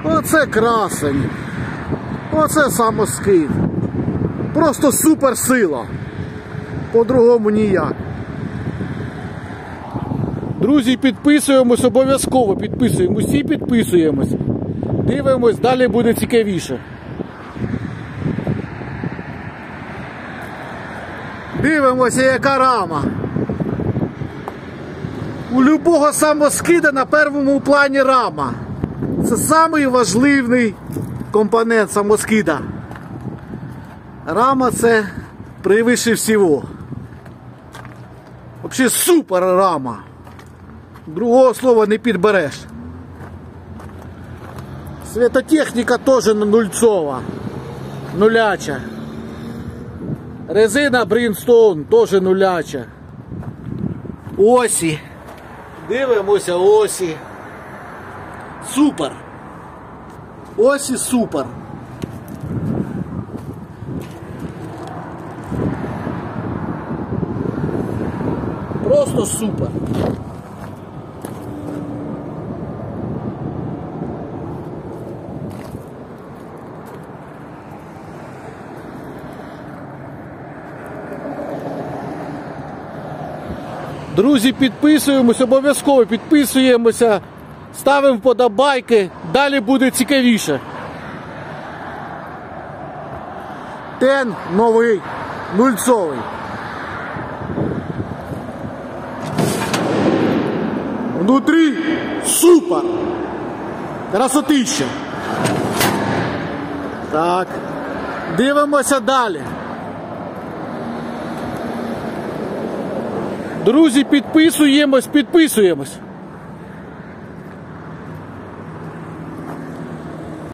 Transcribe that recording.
Оце красень. Оце самоскид. Просто суперсила. По-другому ніяк. Друзі, підписуємось обов'язково. Підписуємось. Усі підписуємось. Дивимось, далі буде цікавіше. Дивимося, яка рама. У любого самоскида на першому плані рама. Це самий важливий компонент самоскида. Рама це превише всього. Взагалі супер рама. Другого слова не підбереш. Світотехніка теж нульцова. Нуляча. Резина Bridgestone теж нуляча. Осі. Дивимося осі. Супер. Осі супер. Просто супер. Друзі, підписуємось, обов'язково підписуємося, ставимо вподобайки, далі буде цікавіше. Тен новий, нульцовий. Внутрі супер. Красотища. Так, дивимося далі. Друзі, підписуємось.